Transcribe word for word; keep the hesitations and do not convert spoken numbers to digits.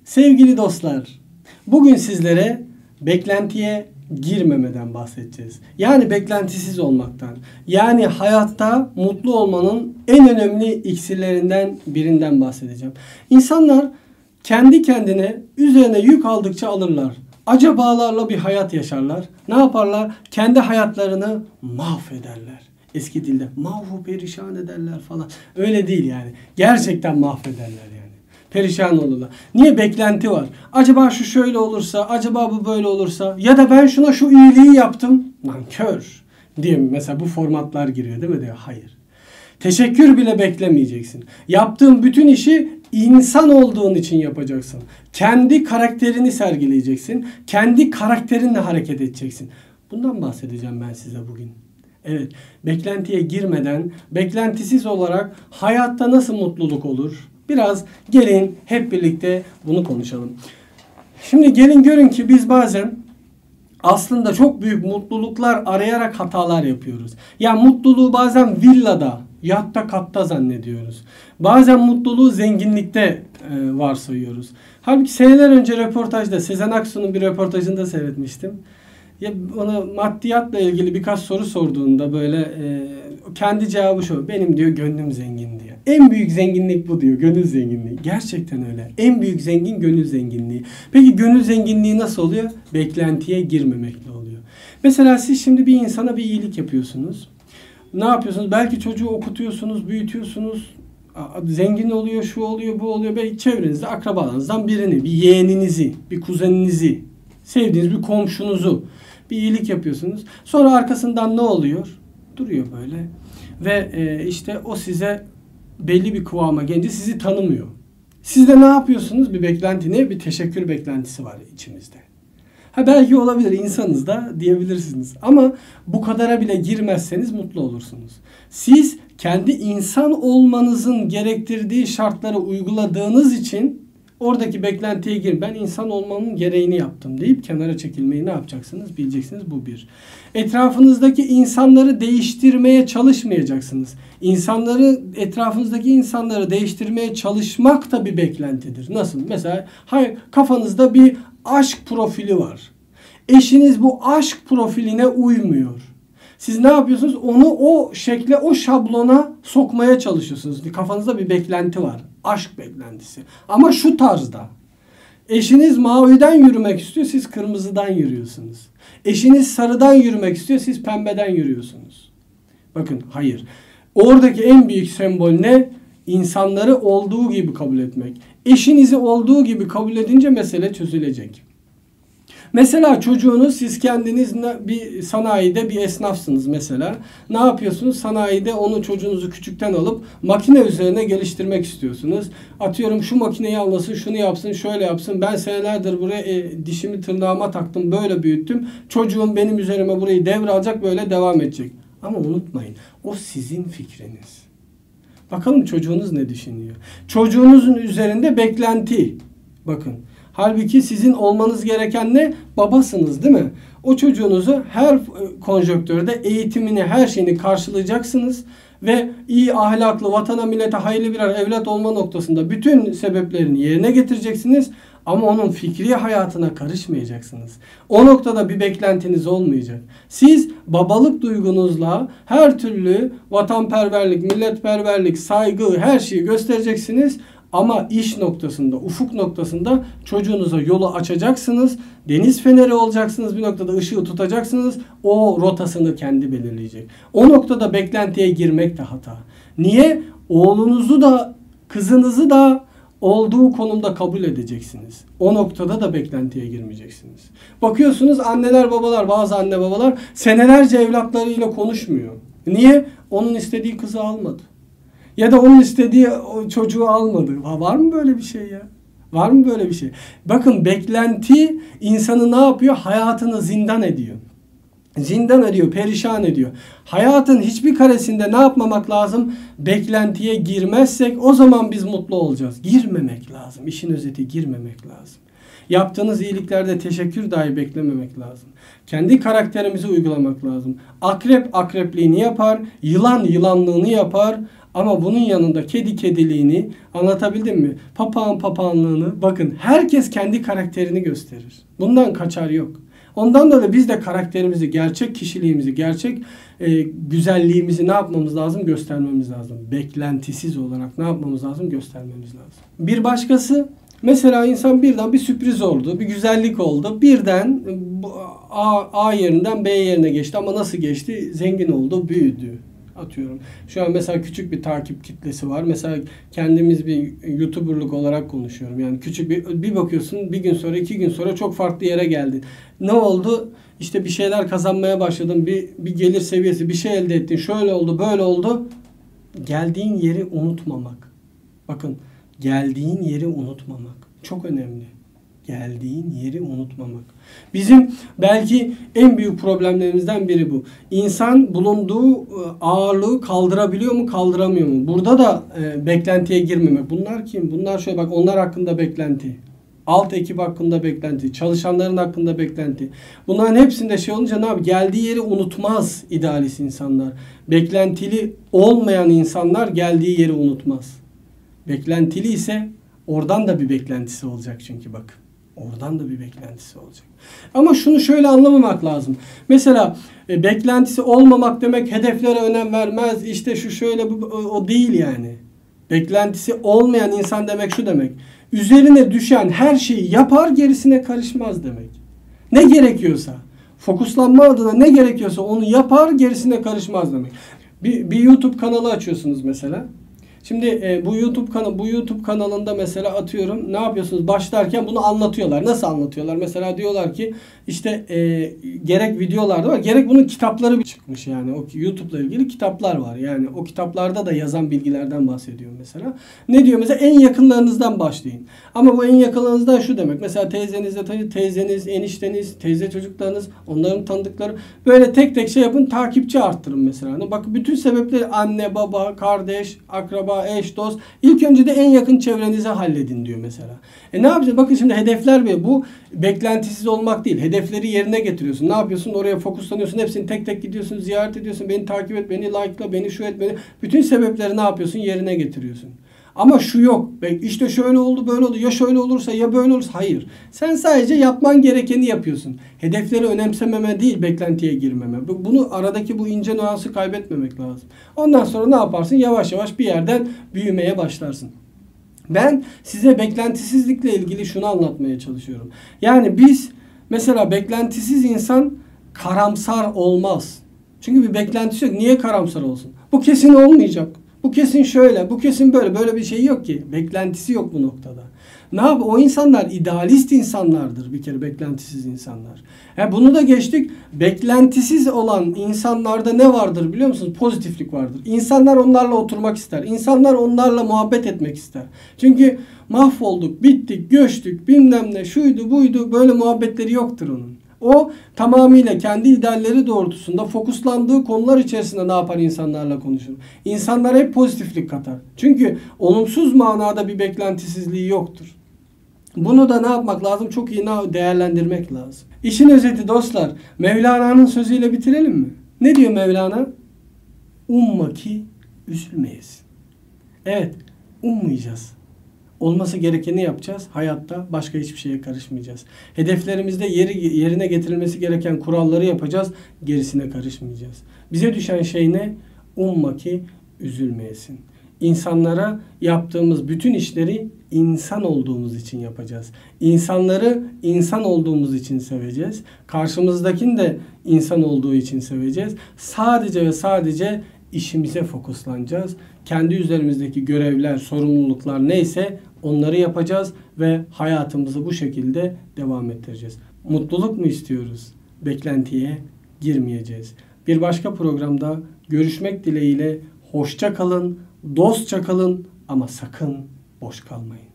Sevgili dostlar, bugün sizlere beklentiye girmemeden bahsedeceğiz. Yani beklentisiz olmaktan. Yani hayatta mutlu olmanın en önemli iksirlerinden birinden bahsedeceğim. İnsanlar kendi kendine üzerine yük aldıkça alırlar. Acabalarla bir hayat yaşarlar. Ne yaparlar? Kendi hayatlarını mahvederler. Eski dilde mahvu perişan ederler falan. Öyle değil yani. Gerçekten mahvederler yani. Perişan olurlar. Niye? Beklenti var. Acaba şu şöyle olursa, acaba bu böyle olursa ya da ben şuna şu iyiliği yaptım. Nankör diye mesela bu formatlar giriyor değil mi diyor. Hayır. Teşekkür bile beklemeyeceksin. Yaptığın bütün işi insan olduğun için yapacaksın. Kendi karakterini sergileyeceksin. Kendi karakterinle hareket edeceksin. Bundan bahsedeceğim ben size bugün. Evet, beklentiye girmeden, beklentisiz olarak hayatta nasıl mutluluk olur? Biraz gelin hep birlikte bunu konuşalım. Şimdi gelin görün ki biz bazen aslında çok büyük mutluluklar arayarak hatalar yapıyoruz. Ya mutluluğu bazen villada, yatta, katta zannediyoruz. Bazen mutluluğu zenginlikte e, varsayıyoruz. Halbuki seneler önce röportajda, Sezen Aksu'nun bir röportajında seyretmiştim. Ya ona maddiyatla ilgili birkaç soru sorduğunda böyle e, kendi cevabı şu. Benim diyor gönlüm zengin diyor. En büyük zenginlik bu diyor. Gönül zenginliği. Gerçekten öyle. En büyük zengin gönül zenginliği. Peki gönül zenginliği nasıl oluyor? Beklentiye girmemekle oluyor. Mesela siz şimdi bir insana bir iyilik yapıyorsunuz. Ne yapıyorsunuz? Belki çocuğu okutuyorsunuz, büyütüyorsunuz. Zengin oluyor, şu oluyor, bu oluyor. Belki çevrenizde akrabalarınızdan birini, bir yeğeninizi, bir kuzeninizi, sevdiğiniz bir komşunuzu bir iyilik yapıyorsunuz. Sonra arkasından ne oluyor? Duruyor böyle. Ve e, işte o size belli bir kıvama gelince sizi tanımıyor. Siz de ne yapıyorsunuz? Bir beklenti ne? Bir teşekkür beklentisi var içimizde. Ha belki olabilir, insanız da diyebilirsiniz. Ama bu kadara bile girmezseniz mutlu olursunuz. Siz kendi insan olmanızın gerektirdiği şartları uyguladığınız için oradaki beklentiye girin. Ben insan olmanın gereğini yaptım deyip kenara çekilmeyi ne yapacaksınız? Bileceksiniz, bu bir. Etrafınızdaki insanları değiştirmeye çalışmayacaksınız. İnsanları, etrafınızdaki insanları değiştirmeye çalışmak da bir beklentidir. Nasıl? Mesela hayır, kafanızda bir aşk profili var. Eşiniz bu aşk profiline uymuyor. Siz ne yapıyorsunuz? Onu o şekle, o şablona sokmaya çalışıyorsunuz. Bir kafanızda bir beklenti var. Aşk beklentisi. Ama şu tarzda. Eşiniz maviden yürümek istiyor, siz kırmızıdan yürüyorsunuz. Eşiniz sarıdan yürümek istiyor, siz pembeden yürüyorsunuz. Bakın, hayır. Oradaki en büyük sembol ne? İnsanları olduğu gibi kabul etmek. Eşinizi olduğu gibi kabul edince mesele çözülecek. Mesela çocuğunuz, siz kendiniz bir sanayide bir esnafsınız mesela. Ne yapıyorsunuz? Sanayide onu, çocuğunuzu küçükten alıp makine üzerine geliştirmek istiyorsunuz. Atıyorum şu makineyi anlasın, şunu yapsın, şöyle yapsın. Ben senelerdir buraya e, dişimi tırnağıma taktım, böyle büyüttüm. Çocuğum benim üzerime burayı devralacak, böyle devam edecek. Ama unutmayın, o sizin fikriniz. Bakalım çocuğunuz ne düşünüyor? Çocuğunuzun üzerinde beklenti. Bakın. Halbuki sizin olmanız gereken ne? Babasınız değil mi? O çocuğunuzu her konjonktürde eğitimini, her şeyini karşılayacaksınız ve iyi, ahlaklı, vatana, millete hayırlı birer evlat olma noktasında bütün sebeplerini yerine getireceksiniz. Ama onun fikri hayatına karışmayacaksınız. O noktada bir beklentiniz olmayacak. Siz babalık duygunuzla her türlü vatanperverlik, milletperverlik, saygı, her şeyi göstereceksiniz. Ama iş noktasında, ufuk noktasında çocuğunuza yolu açacaksınız. Deniz feneri olacaksınız. Bir noktada ışığı tutacaksınız. O rotasını kendi belirleyecek. O noktada beklentiye girmek de hata. Niye? Oğlunuzu da, kızınızı da olduğu konumda kabul edeceksiniz. O noktada da beklentiye girmeyeceksiniz. Bakıyorsunuz anneler, babalar, bazı anne babalar senelerce evlatlarıyla konuşmuyor. Niye? Onun istediği kızı almadı. Ya da onun istediği o çocuğu almadı. Ha, var mı böyle bir şey ya? Var mı böyle bir şey? Bakın, beklenti insanı ne yapıyor? Hayatını zindan ediyor. Zindan ediyor, perişan ediyor. Hayatın hiçbir karesinde ne yapmamak lazım? Beklentiye girmezsek o zaman biz mutlu olacağız. Girmemek lazım. İşin özeti, girmemek lazım. Yaptığınız iyiliklerde teşekkür dahi beklememek lazım. Kendi karakterimizi uygulamak lazım. Akrep akrepliğini yapar, yılan yılanlığını yapar. Ama bunun yanında kedi kediliğini, anlatabildim mi? Papağan papağanlığını. Bakın, herkes kendi karakterini gösterir. Bundan kaçar yok. Ondan dolayı biz de karakterimizi, gerçek kişiliğimizi, gerçek e, güzelliğimizi ne yapmamız lazım? Göstermemiz lazım. Beklentisiz olarak ne yapmamız lazım? Göstermemiz lazım. Bir başkası, mesela insan birden bir sürpriz oldu, bir güzellik oldu. Birden A, A yerinden B yerine geçti ama nasıl geçti? Zengin oldu, büyüdü. Atıyorum. Şu an mesela küçük bir takip kitlesi var. Mesela kendimiz bir YouTuber'lık olarak konuşuyorum. Yani küçük bir, bir bakıyorsun bir gün sonra, iki gün sonra çok farklı yere geldin. Ne oldu? İşte bir şeyler kazanmaya başladın. Bir, bir gelir seviyesi, bir şey elde ettin. Şöyle oldu, böyle oldu. Geldiğin yeri unutmamak. Bakın, geldiğin yeri unutmamak. Çok önemli. Geldiğin yeri unutmamak. Bizim belki en büyük problemlerimizden biri bu. İnsan bulunduğu ağırlığı kaldırabiliyor mu, kaldıramıyor mu? Burada da e, beklentiye girmemek. Bunlar kim? Bunlar şöyle bak, onlar hakkında beklenti. Alt ekip hakkında beklenti. Çalışanların hakkında beklenti. Bunların hepsinde şey olunca ne yapıyor? Geldiği yeri unutmaz idealist insanlar. Beklentili olmayan insanlar geldiği yeri unutmaz. Beklentili ise oradan da bir beklentisi olacak çünkü bak. Oradan da bir beklentisi olacak. Ama şunu şöyle anlamamak lazım. Mesela e, beklentisi olmamak demek hedeflere önem vermez. İşte şu şöyle bu o, o değil yani. Beklentisi olmayan insan demek şu demek. Üzerine düşen her şeyi yapar, gerisine karışmaz demek. Ne gerekiyorsa, fokuslanma adına ne gerekiyorsa onu yapar, gerisine karışmaz demek. Bir, bir YouTube kanalı açıyorsunuz mesela. Şimdi e, bu YouTube kanalı bu YouTube kanalında mesela atıyorum ne yapıyorsunuz? Başlarken bunu anlatıyorlar. Nasıl anlatıyorlar? Mesela diyorlar ki işte e, gerek videolarda var, gerek bunun kitapları çıkmış yani. O YouTube'la ilgili kitaplar var. Yani o kitaplarda da yazan bilgilerden bahsediyor mesela. Ne diyor mesela? En yakınlarınızdan başlayın. Ama bu en yakınlarınızdan şu demek. Mesela teyzenizle teyzeniz, enişteniz, teyze çocuklarınız, onların tanıdıkları, böyle tek tek şey yapın, takipçi arttırın mesela. Bak, bütün sebepleri anne, baba, kardeş, akraba, eş, dost. İlk önce de en yakın çevrenize halledin diyor mesela. E ne yapacağız? Bakın şimdi hedefler bir. Bu beklentisiz olmak değil. Hedefleri yerine getiriyorsun. Ne yapıyorsun? Oraya fokuslanıyorsun. Hepsini tek tek gidiyorsun. Ziyaret ediyorsun. Beni takip et. Beni like'la. Beni şu et. Beni. Bütün sebepleri ne yapıyorsun? Yerine getiriyorsun. Ama şu yok. İşte şöyle oldu, böyle oldu. Ya şöyle olursa, ya böyle olursa. Hayır. Sen sadece yapman gerekeni yapıyorsun. Hedefleri önemsememe değil, beklentiye girmeme. Bunu, aradaki bu ince nüansı kaybetmemek lazım. Ondan sonra ne yaparsın? Yavaş yavaş bir yerden büyümeye başlarsın. Ben size beklentisizlikle ilgili şunu anlatmaya çalışıyorum. Yani biz mesela beklentisiz insan karamsar olmaz. Çünkü bir beklentisi yok. Niye karamsar olsun? Bu kesin olmayacak. Bu kesin şöyle, bu kesin böyle. Böyle bir şey yok ki. Beklentisi yok bu noktada. Ne yap? O insanlar idealist insanlardır bir kere, beklentisiz insanlar. Yani bunu da geçtik. Beklentisiz olan insanlarda ne vardır biliyor musunuz? Pozitiflik vardır. İnsanlar onlarla oturmak ister. İnsanlar onlarla muhabbet etmek ister. Çünkü mahvolduk, bittik, göçtük, bilmem ne, şuydu, buydu, böyle muhabbetleri yoktur onun. O tamamıyla kendi idealleri doğrultusunda fokuslandığı konular içerisinde ne yapar? İnsanlarla konuşur. İnsanlara hep pozitiflik katar. Çünkü olumsuz manada bir beklentisizliği yoktur. Bunu da ne yapmak lazım? Çok iyi değerlendirmek lazım. İşin özeti dostlar, Mevlana'nın sözüyle bitirelim mi? Ne diyor Mevlana? Umma ki üzülmeyiz. Evet, ummayacağız. Olması gerekeni yapacağız. Hayatta başka hiçbir şeye karışmayacağız. Hedeflerimizde yeri, yerine getirilmesi gereken kuralları yapacağız. Gerisine karışmayacağız. Bize düşen şey ne? Umma ki üzülmeyesin. İnsanlara yaptığımız bütün işleri insan olduğumuz için yapacağız. İnsanları insan olduğumuz için seveceğiz. Karşımızdakini de insan olduğu için seveceğiz. Sadece ve sadece işimize fokuslanacağız. Kendi üzerimizdeki görevler, sorumluluklar neyse onları yapacağız ve hayatımızı bu şekilde devam ettireceğiz. Mutluluk mu istiyoruz? Beklentiye girmeyeceğiz. Bir başka programda görüşmek dileğiyle hoşça kalın, dostça kalın ama sakın boş kalmayın.